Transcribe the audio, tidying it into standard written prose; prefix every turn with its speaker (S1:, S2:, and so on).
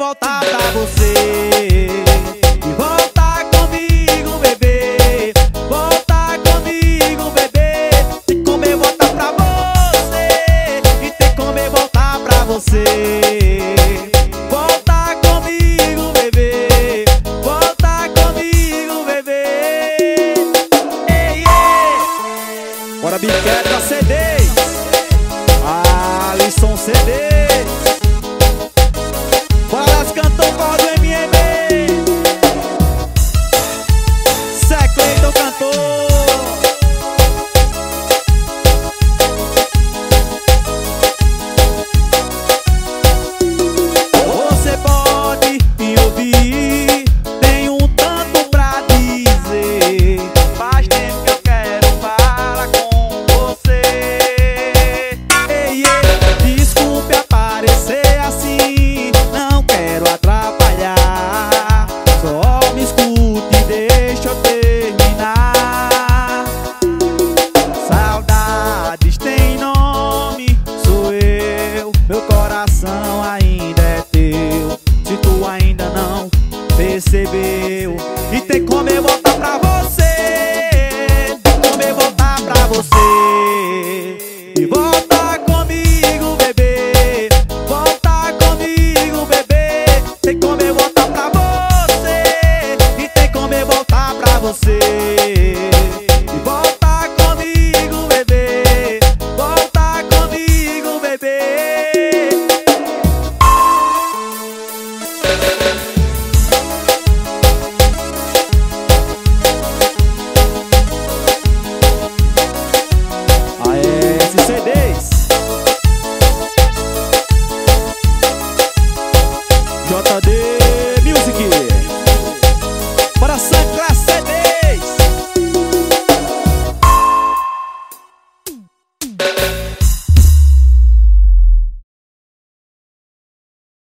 S1: voltar pra você. E voltar comigo, bebê. Voltar comigo, bebê. Tem como eu voltar pra você. E tem como eu voltar pra você. Voltar comigo, bebê. Voltar comigo, bebê. Ei, ei. Bora biqueta CDs. Alisson CDs. Balas cantou com do MM. Zé Cleiton cantou. Você pode me ouvir, tenho um tanto pra dizer. Faz tempo que eu quero falar com você. Ei, ei, desculpe aparecer assim, não quero atrapalhar. Só me escute e deixa eu terminar. Saudades tem nome, sou eu. Meu coração ainda é teu. Se tu ainda não percebeu, e tem como eu voltar pra você. Tem como eu voltar pra você. E voltar comigo, bebê. Voltar comigo, bebê. Tem como eu voltar pra você. E tem como eu voltar pra você. E voltar comigo, bebê. Voltar comigo, bebê. AS CDs. JD Music.